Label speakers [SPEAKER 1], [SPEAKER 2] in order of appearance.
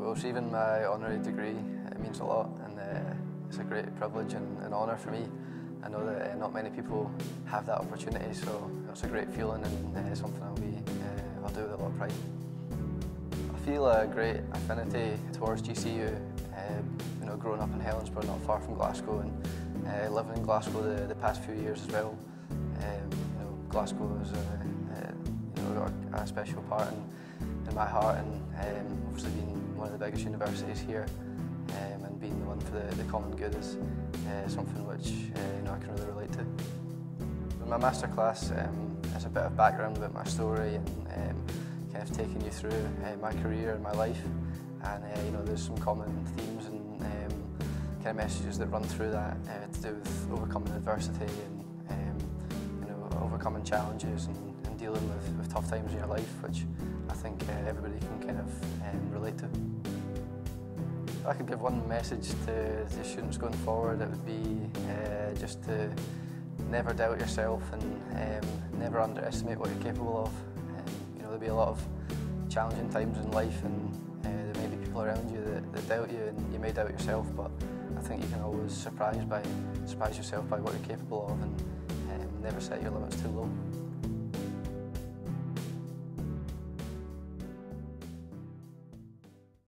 [SPEAKER 1] Well, receiving my honorary degree, it means a lot, and it's a great privilege and honour for me. I know that not many people have that opportunity, so it's a great feeling and something I'll do with a lot of pride. I feel a great affinity towards GCU. You know, growing up in Helensburgh, not far from Glasgow, and living in Glasgow the past few years as well. You know, Glasgow is got a special part in my heart, and obviously being one of the biggest universities here, and being the one for the common good is something which you know, I can really relate to. My masterclass is a bit of background about my story and kind of taking you through my career and my life, and you know, there's some common themes and kind of messages that run through that to do with overcoming adversity and you know, overcoming challenges and dealing with tough times in your life, which I think everybody can kind of relate to. If I could give one message to the students going forward, it would be just to never doubt yourself and never underestimate what you're capable of. You know, there'll be a lot of challenging times in life, and there may be people around you that doubt you, and you may doubt yourself, but I think you can always surprise yourself by what you're capable of, and never set your limits too low.